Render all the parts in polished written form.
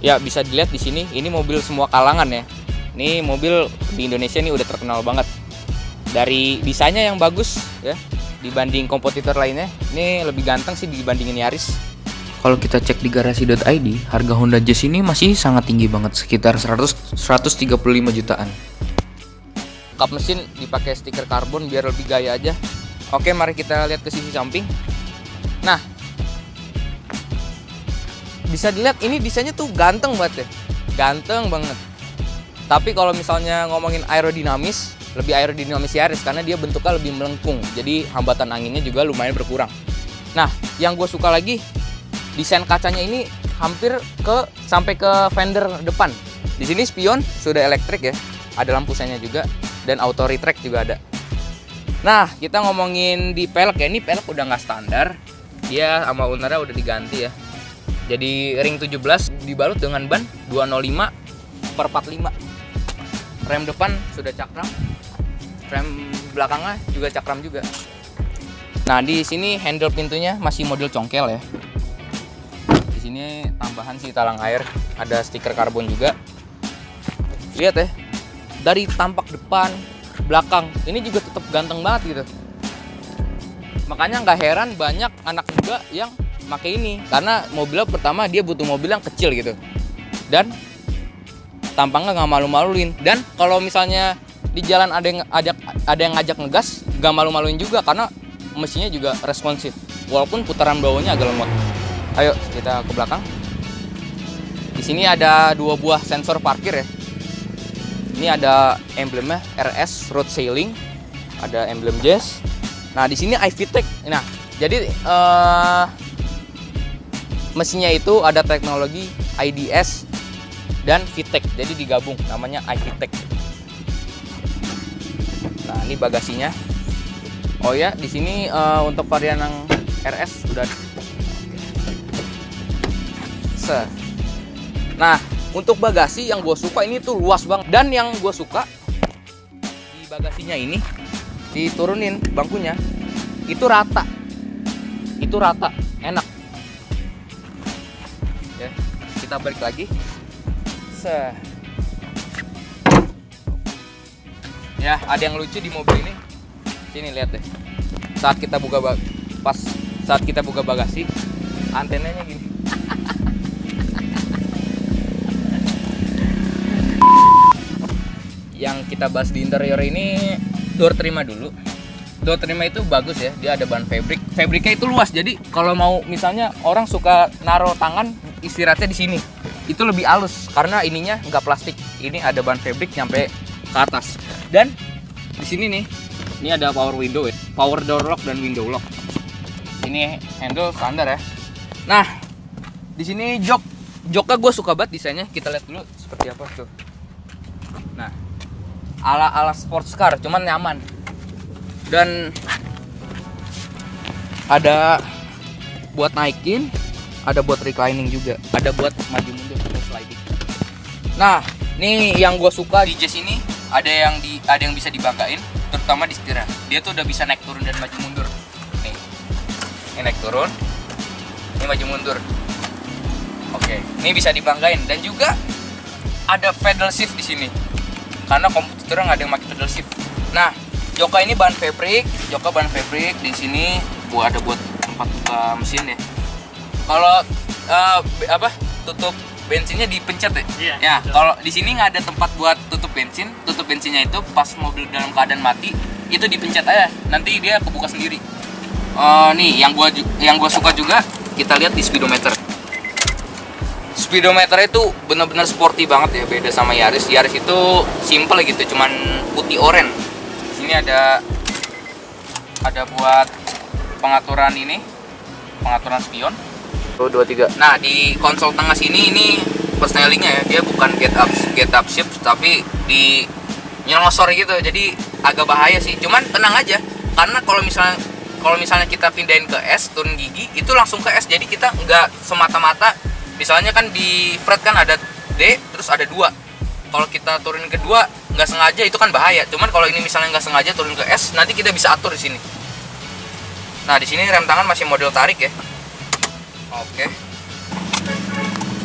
Ya bisa dilihat di sini, ini mobil semua kalangan ya. Ini mobil di Indonesia ini udah terkenal banget. Dari desainnya yang bagus ya, dibanding kompetitor lainnya. Ini lebih ganteng sih dibandingin Yaris. Kalau kita cek di garasi.id, harga Honda Jazz ini masih sangat tinggi banget, sekitar 135 jutaan. Kap mesin dipakai stiker karbon biar lebih gaya aja. Oke, mari kita lihat ke sisi samping. Nah, bisa dilihat ini desainnya tuh ganteng banget ya, ganteng banget. Tapi kalau misalnya ngomongin aerodinamis, lebih aerodinamis Yaris karena dia bentuknya lebih melengkung, jadi hambatan anginnya juga lumayan berkurang. Nah, yang gue suka lagi, desain kacanya ini hampir sampai ke fender depan. Di sini spion sudah elektrik ya, ada lampu senya juga dan auto retract juga ada. Nah, kita ngomongin di pelek ya, ini pelek udah nggak standar, dia sama ownernya udah diganti ya. Jadi ring 17 dibalut dengan ban 205/45. Rem depan sudah cakram, rem belakangnya juga cakram juga. Nah, di sini handle pintunya masih model congkel ya. Di sini tambahan sih talang air, ada stiker karbon juga. Lihat ya, dari tampak depan, belakang, ini juga tetap ganteng banget gitu. Makanya nggak heran banyak anak muda yang pakai ini, karena mobilnya pertama dia butuh mobil yang kecil gitu, dan tampangnya nggak malu-maluin. Dan kalau misalnya di jalan ada yang ngajak ngegas, nggak malu-maluin juga karena mesinnya juga responsif, walaupun putaran bawahnya agak lemot. Ayo kita ke belakang. Di sini ada 2 buah sensor parkir ya. Ini ada emblemnya RS Road Sailing, ada emblem Jazz. Nah, di sini iVTEC. Nah, jadi mesinnya itu ada teknologi IDS dan VTEC, jadi digabung namanya iVTEC. Nah, ini bagasinya. Oh ya, di sini untuk varian yang RS sudah. Nah, untuk bagasi yang gue suka ini tuh luas banget, dan yang gue suka di bagasinya ini diturunin bangkunya itu rata, enak. Ya, kita balik lagi. Ya, ada yang lucu di mobil ini. Sini lihat deh. Saat kita buka bagasi, antenanya gini. Yang kita bahas di interior ini, door terima dulu. Door terima itu bagus ya, dia ada bahan fabric. Fabriknya itu luas, jadi kalau mau misalnya orang suka naruh tangan istirahatnya di sini, itu lebih halus karena ininya nggak plastik. Ini ada bahan fabric nyampe ke atas. Dan di sini nih, ini ada power window ya, power door lock dan window lock. Ini handle standar ya. Nah, di sini joknya gue suka banget desainnya. Kita lihat dulu seperti apa tuh. Nah, ala sports car, cuman nyaman. Dan ada buat naikin, ada buat reclining juga, ada buat maju mundur atau sliding. Nah, nih yang gue suka di Jazz ini, ada yang bisa dibanggain, terutama di setirnya. Dia tuh udah bisa naik turun dan maju mundur. Nih, ini naik turun, ini maju mundur. Oke, ini bisa dibanggain. Dan juga ada pedal shift di sini, karena komputernya nggak ada yang pakai pedal shift. Nah, joknya ini bahan fabric, di sini ada buat tempat buka mesin ya. Kalau tutup bensinnya dipencet ya. Iya, ya, kalau di sini nggak ada tempat buat tutup bensin. Tutup bensinnya itu pas mobil dalam keadaan mati, itu dipencet aja, nanti dia kebuka sendiri. Nih yang gua suka juga, kita lihat di speedometer. Speedometer itu benar-benar sporty banget ya, beda sama Yaris. Yaris itu simple gitu, cuman putih oranye. Sini ada buat pengaturan spion. 1, 2, 3. Nah, di konsol tengah sini ini persnelingnya ya, dia bukan get up shift, tapi di nyelosor gitu, jadi agak bahaya sih. Cuman tenang aja, karena kalau misalnya kita pindahin ke S, turun gigi, itu langsung ke S. Jadi kita nggak semata-mata, misalnya kan di fret kan ada D, terus ada 2. Kalau kita turun ke 2 nggak sengaja, itu kan bahaya. Cuman kalau ini misalnya nggak sengaja turun ke S, nanti kita bisa atur di sini. Nah, di sini rem tangan masih model tarik ya. Oke. Di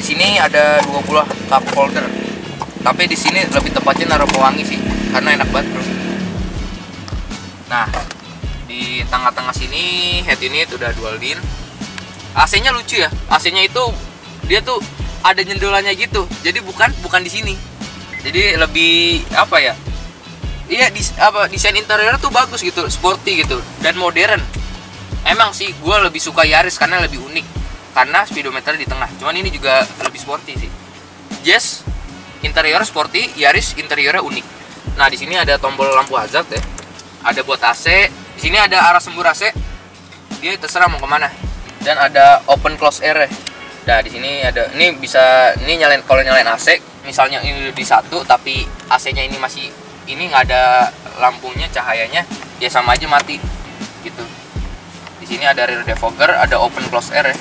sini ada 20 cup holder. Tapi di sini lebih tepatnya naruh pewangi sih, karena enak banget, bro. Nah, di tengah-tengah sini head unit udah dual din. AC-nya lucu ya. AC-nya itu dia tuh ada jendelannya gitu. Jadi bukan di sini. Jadi lebih apa ya? Iya, desain interior tuh bagus gitu, sporty gitu dan modern. Emang sih gue lebih suka Yaris karena lebih unik. Karena speedometer di tengah. Cuman ini juga lebih sporty sih. Jazz interior sporty, Yaris interiornya unik. Nah, di sini ada tombol lampu hazard ya. Ada buat AC. Di sini ada arah sembur AC. Dia terserah mau kemana. Dan ada open close air ya. Nah, di sini ada, ini bisa, ini nyalain, kalau nyalain AC, misalnya ini di satu, tapi AC-nya ini masih, ini nggak ada lampunya, cahayanya, ya sama aja mati, gitu. Di sini ada rear defogger, ada open close air ya.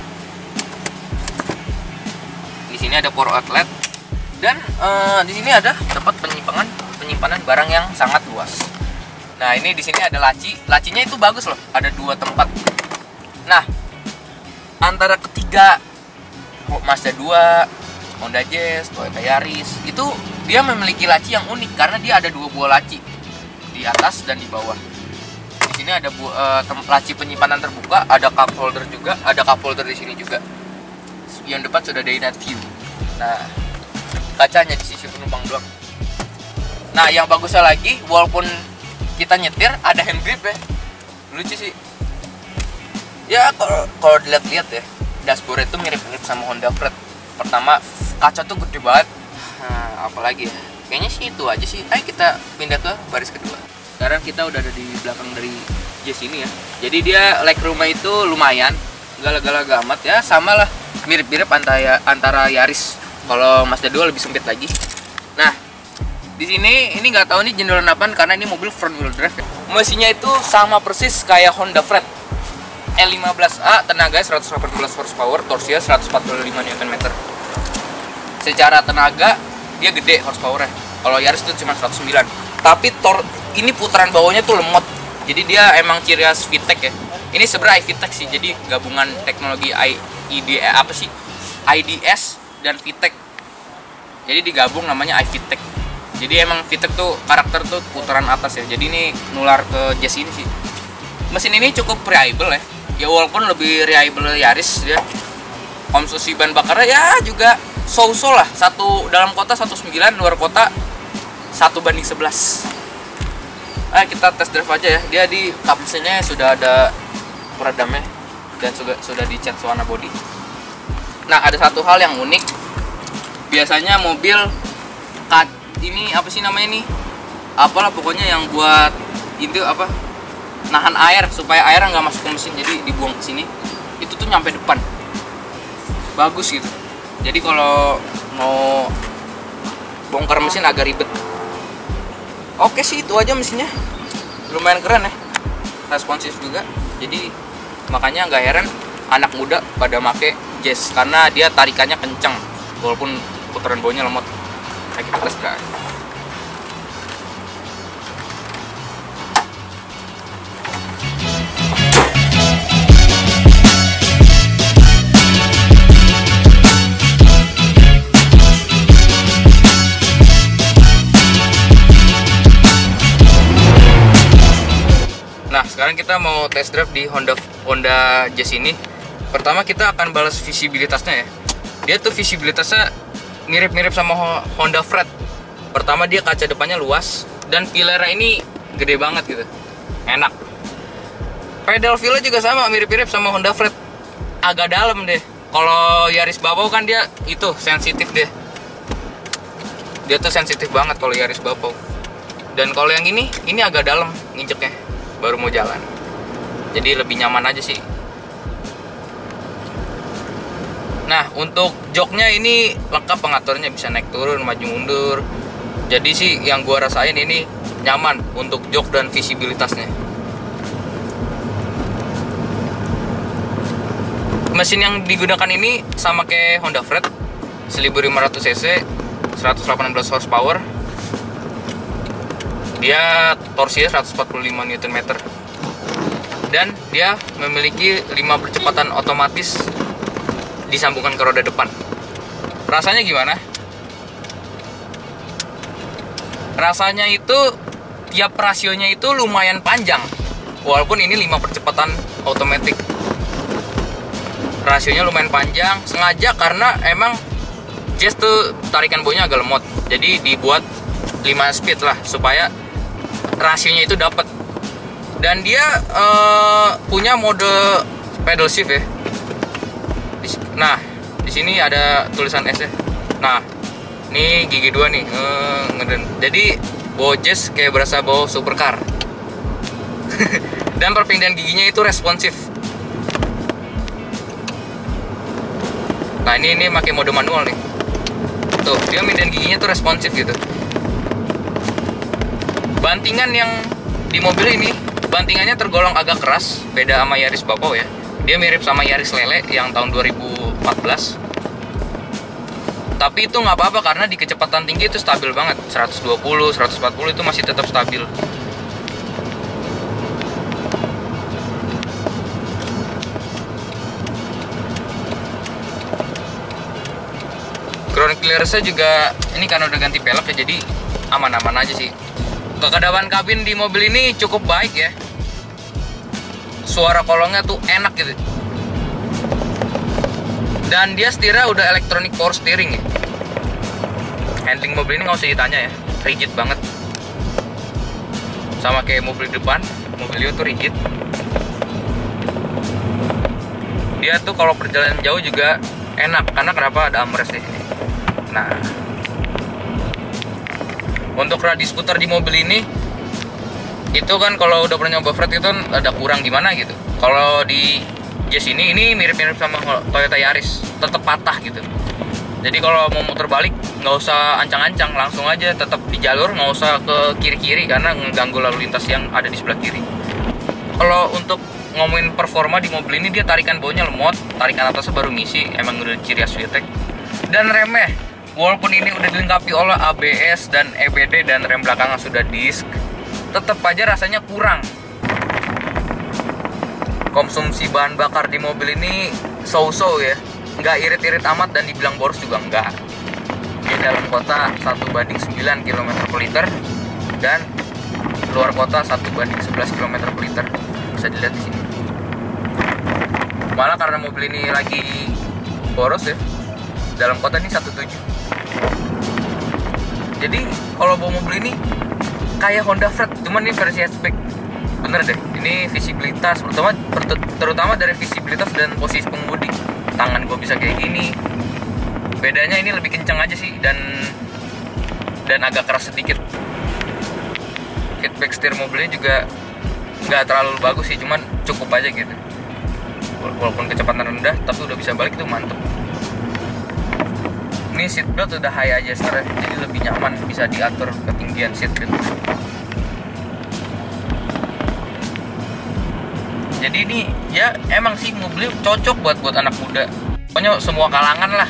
Di sini ada power outlet, dan di sini ada tempat penyimpanan barang yang sangat luas. Nah, ini di sini ada lacinya itu bagus loh, ada 2 tempat. Nah, antara ketiga Mazda 2, Honda Jazz, Toyota Yaris, itu dia memiliki laci yang unik karena dia ada 2 buah laci di atas dan di bawah. Di sini ada laci penyimpanan terbuka, ada cup holder juga, ada cup holder di sini juga. Yang depan sudah ada night view. Nah, kacanya di sisi penumpang doang. Nah, yang bagusnya lagi, walaupun kita nyetir ada hand grip ya, lucu sih. Ya kalau dilihat-lihat ya, dashboard itu mirip-mirip sama Honda Freed. Pertama, kaca tuh gede banget. Nah, apalagi ya? Kayaknya sih itu aja sih. Ayo kita pindah ke baris kedua. Sekarang kita udah ada di belakang dari Jazz ini ya. Jadi dia legroomnya itu lumayan, gala-gala amat ya, sama lah, mirip-mirip antara Yaris. Kalau Mazda 2 lebih sempit lagi. Nah, di sini ini nggak tahu nih jenderal apaan karena ini mobil front wheel drive ya. Mesinnya itu sama persis kayak Honda Freed. L15A, tenaga 118 horsepower, torsinya 145 Nm. Secara tenaga dia gede horsepowernya. Kalau Yaris itu cuma 109. Tapi ini putaran bawahnya tuh lemot. Jadi dia emang ciri khas VTEC ya. Ini sebenarnya iVTEC sih. Jadi gabungan teknologi IDS dan VTEC. Jadi digabung namanya iVTEC. Jadi emang VTEC tuh karakter tuh putaran atas ya. Jadi ini nular ke Jazz ini sih. Mesin ini cukup reliable ya. Ya walaupun lebih reliable Yaris ya. Konsumsi bahan bakarnya ya juga so-so lah. Satu dalam kota 1,9, luar kota 1:11. Ayo kita test drive aja ya. Dia di kap mesinnya sudah ada peredamnya dan sudah dicat warna bodi. Nah, ada satu hal yang unik. Biasanya mobil ini apa sih namanya nih? Apalah pokoknya yang buat itu apa? Nahan air supaya air nggak masuk ke mesin, jadi dibuang ke sini. Itu tuh nyampe depan. Bagus gitu. Jadi kalau mau bongkar mesin agak ribet. Oke sih, itu aja mesinnya. Lumayan keren ya. Responsif juga. Jadi makanya nggak heran anak muda pada make Jazz karena dia tarikannya kenceng walaupun putaran bawahnya lemot. Nah, kita tes drive. Nah, sekarang kita mau test drive di Honda Jazz ini. Pertama kita akan balas visibilitasnya ya. Dia tuh visibilitasnya mirip-mirip sama Honda Freed. Pertama dia kaca depannya luas dan pilarnya ini gede banget gitu. Enak. Pedal feel-nya juga sama, mirip-mirip sama Honda Freed. Agak dalam deh. Kalau Yaris Bapau kan dia itu sensitif deh. Dia tuh sensitif banget kalau Yaris Bapau. Dan kalau yang ini agak dalam nginjeknya. Baru mau jalan. Jadi lebih nyaman aja sih. Nah, untuk joknya ini lengkap pengaturnya, bisa naik turun, maju mundur. Jadi sih yang gua rasain ini nyaman untuk jok dan visibilitasnya. Mesin yang digunakan ini sama kayak Honda Freed, 1500 cc, 118 horsepower. Dia torsinya 145 Nm. Dan dia memiliki 5 percepatan otomatis disambungkan ke roda depan. Rasanya gimana? Rasanya itu tiap rasionya itu lumayan panjang. Walaupun ini 5 percepatan automatic. Rasionya lumayan panjang, sengaja karena emang Jazz tuh tarikan bawahnya agak lemot. Jadi dibuat 5 speed lah supaya rasionya itu dapat. Dan dia punya mode pedal shift ya. Nah, di sini ada tulisan S ya. Nah, ini gigi 2 nih. Jadi bawa Jazz kayak berasa bawa supercar. Dan perpindahan giginya itu responsif. Nah, ini pakai mode manual nih. Tuh, dia pindahan giginya tuh responsif gitu. Bantingan yang di mobil ini, bantingannya tergolong agak keras, beda sama Yaris Bapau ya. Dia mirip sama Yaris Lele yang tahun 2014. Tapi itu nggak apa-apa karena di kecepatan tinggi itu stabil banget. 120, 140 itu masih tetap stabil. Ground clearance-nya juga ini karena udah ganti pelek ya, jadi aman-aman aja sih. Kekedapan kabin di mobil ini cukup baik ya. Suara kolongnya tuh enak gitu. Dan dia setirnya udah electronic power steering ya. Handling mobil ini nggak usah ditanya ya, rigid banget. Sama kayak mobil depan, mobil Leo tuh rigid. Dia tuh kalau perjalanan jauh juga enak, karena kenapa ada armrest di sini. Nah, untuk radius putar di mobil ini itu kan kalau udah pernah nyoba off-road itu kan ada kurang gimana gitu. Kalau di Jazz ini mirip-mirip sama Toyota Yaris, tetap patah gitu. Jadi kalau mau muter balik nggak usah ancang-ancang, langsung aja tetap di jalur, nggak usah ke kiri-kiri karena mengganggu lalu lintas yang ada di sebelah kiri. Kalau untuk ngomongin performa di mobil ini, dia tarikan bawahnya lemot, tarikan atasnya baru ngisi, emang udah ciri khas VTEC. Dan remnya, walaupun ini udah dilengkapi oleh ABS dan EBD dan rem belakangnya sudah disc, tetap aja rasanya kurang. Konsumsi bahan bakar di mobil ini so-so ya, nggak irit-irit amat dan dibilang boros juga enggak. Di dalam kota 1:9 km per liter dan luar kota 1:11 km per liter, bisa dilihat di sini. Malah karena mobil ini lagi boros ya, dalam kota ini 1,7. Jadi kalau bawa mobil ini kayak Honda Freed, cuman ini versi hatchback. Bener deh, ini visibilitas, terutama dari visibilitas dan posisi pengemudi. Tangan gue bisa kayak gini. Bedanya ini lebih kencang aja sih, dan agak keras sedikit. Feedback setir mobilnya juga nggak terlalu bagus sih, cuman cukup aja gitu. Walaupun kecepatan rendah, tapi udah bisa balik itu mantep. Ini seatbelt udah high adjuster, jadi lebih nyaman, bisa diatur ketinggian seatbelt. Jadi ini ya emang sih mobil cocok buat anak muda. Pokoknya semua kalangan lah.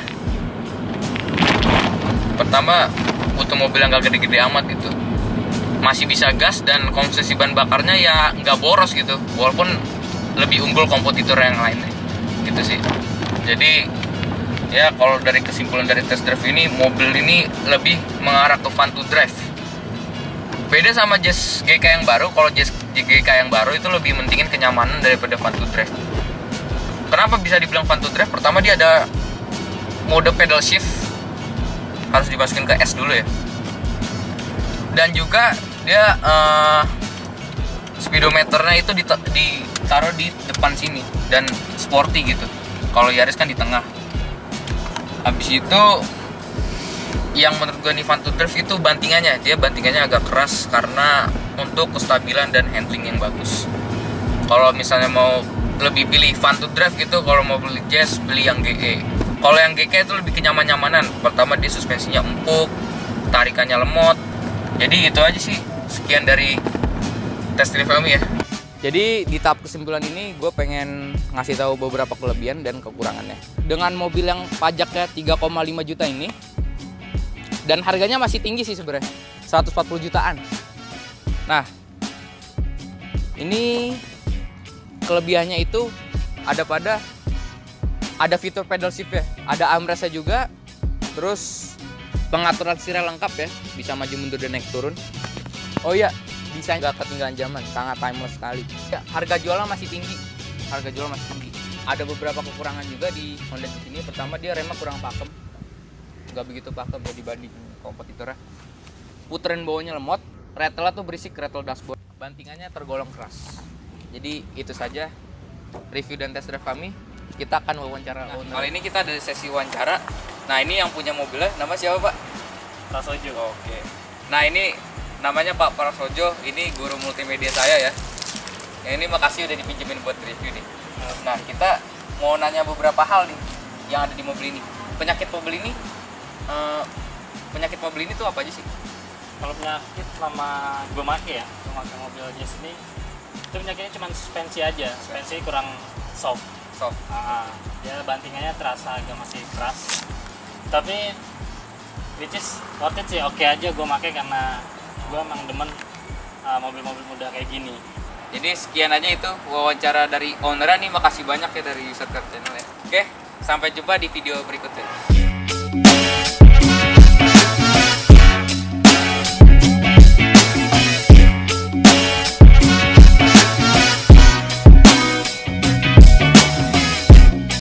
Pertama, butuh mobil yang gak gede-gede amat gitu. Masih bisa gas dan konsumsi bahan bakarnya ya nggak boros gitu. Walaupun lebih unggul kompetitor yang lainnya. Gitu sih. Jadi ya kalau dari kesimpulan dari test drive ini, mobil ini lebih mengarah ke fun to drive. Beda sama Jazz GK yang baru. Kalau Jazz GK yang baru itu lebih mentingin kenyamanan daripada fun to drive. Kenapa bisa dibilang fun to drive? Pertama, dia ada mode pedal shift, harus dimasukin ke S dulu ya. Dan juga dia speedometernya itu ditaruh di depan sini dan sporty gitu. Kalau Yaris kan di tengah. Habis itu yang menurut gue nih fun to drive itu bantingannya. Dia bantingannya agak keras karena untuk kestabilan dan handling yang bagus. Kalau misalnya mau lebih pilih fun to drive gitu, kalau mau beli Jazz, beli yang GE. Kalau yang GK itu lebih kenyaman-nyamanan. Pertama, dia suspensinya empuk, tarikannya lemot. Jadi itu aja sih. Sekian dari test drive kami ya. Jadi di tahap kesimpulan ini gue pengen ngasih tahu beberapa kelebihan dan kekurangannya. Dengan mobil yang pajaknya 3,5 juta ini, dan harganya masih tinggi sih sebenarnya, 140 jutaan. Nah, ini kelebihannya itu ada fitur pedal shift ya, ada armrestnya juga, Terus pengaturan setir lengkap ya, bisa maju mundur dan naik turun. Oh iya, desain nggak ketinggalan zaman, sangat timeless sekali. Ya, harga jualnya masih tinggi. Ada beberapa kekurangan juga di Honda Civic ini. Pertama, dia remnya kurang pakem, nggak begitu pakem ya dibanding kompetitornya. Puteran bawahnya lemot, rattle tuh berisik, rattle dashboard. Bantingannya tergolong keras. Jadi itu saja review dan test drive kami. Kita akan wawancara. Nah, kali ini kita ada sesi wawancara. Nah, ini yang punya mobilnya, nama siapa Pak? Prasojo. Oke. Nah, ini namanya Pak Prasojo. Ini guru multimedia saya ya. Ini makasih udah dipinjemin buat review nih. Nah, kita mau nanya beberapa hal nih yang ada di mobil ini. Penyakit mobil ini tuh apa aja sih? Kalau penyakit selama gue make mobil Jazz ini, itu penyakitnya cuma suspensi aja. Suspensi kurang soft. Ya bantingannya terasa agak masih keras. Tapi which is worth it sih, oke aja gue make karena gue emang demen mobil-mobil muda kayak gini. Jadi sekian aja itu wawancara dari owner nih, makasih banyak ya dari User Car Channel ya. Oke, sampai jumpa di video berikutnya.